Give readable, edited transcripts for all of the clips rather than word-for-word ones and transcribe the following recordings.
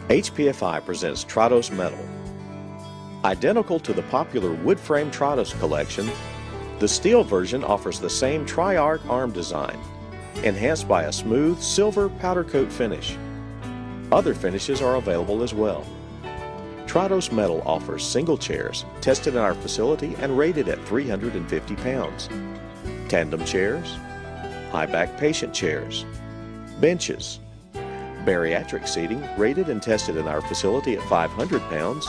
HPFI presents Trados Metal. Identical to the popular wood frame Trados collection, the steel version offers the same triarc arm design, enhanced by a smooth silver powder coat finish. Other finishes are available as well. Trados Metal offers single chairs tested in our facility and rated at 350 pounds, tandem chairs, high-back patient chairs, benches, bariatric seating rated and tested in our facility at 500 pounds,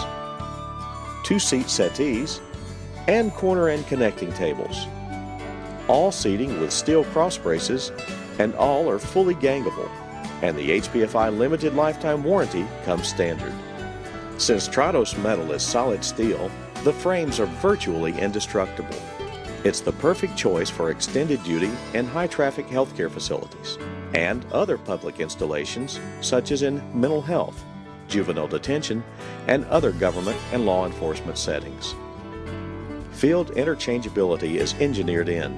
two-seat settees, and corner and connecting tables. All seating with steel cross braces, and all are fully gangable, and the HPFI limited lifetime warranty comes standard. Since Trados Metal is solid steel, the frames are virtually indestructible. It's the perfect choice for extended duty and high-traffic healthcare facilities and other public installations such as in mental health, juvenile detention, and other government and law enforcement settings. Field interchangeability is engineered in.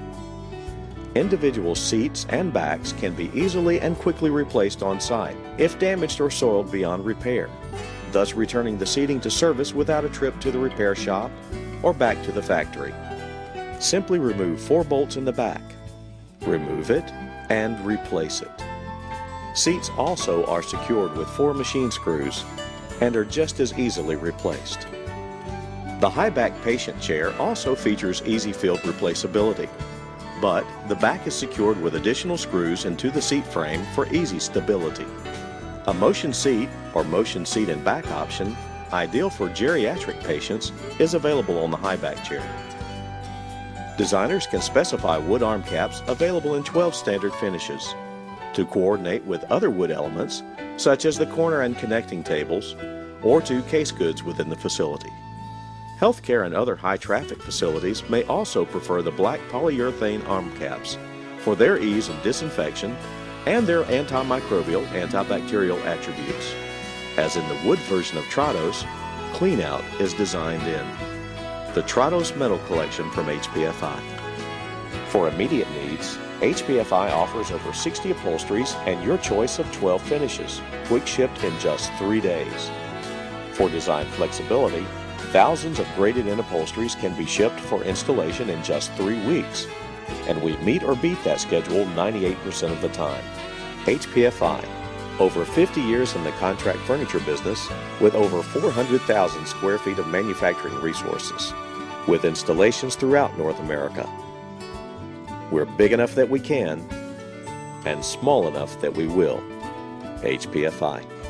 Individual seats and backs can be easily and quickly replaced on site if damaged or soiled beyond repair, thus returning the seating to service without a trip to the repair shop or back to the factory. Simply remove 4 bolts in the back, remove it, and replace it. Seats also are secured with 4 machine screws and are just as easily replaced. The high-back patient chair also features easy field replaceability, but the back is secured with additional screws into the seat frame for easy stability. A motion seat or motion seat and back option, ideal for geriatric patients, is available on the high-back chair. Designers can specify wood arm caps available in 12 standard finishes to coordinate with other wood elements such as the corner and connecting tables or to case goods within the facility. Healthcare and other high-traffic facilities may also prefer the black polyurethane arm caps for their ease of disinfection and their antimicrobial, antibacterial attributes. As in the wood version of Trados, cleanout is designed in. The Trados Metal Collection from HPFI. For immediate needs, HPFI offers over 60 upholsteries and your choice of 12 finishes, quick shipped in just 3 days. For design flexibility, thousands of graded-in upholsteries can be shipped for installation in just 3 weeks, and we meet or beat that schedule 98% of the time. HPFI, over 50 years in the contract furniture business with over 400,000 square feet of manufacturing resources, with installations throughout North America. We're big enough that we can, and small enough that we will. HPFI.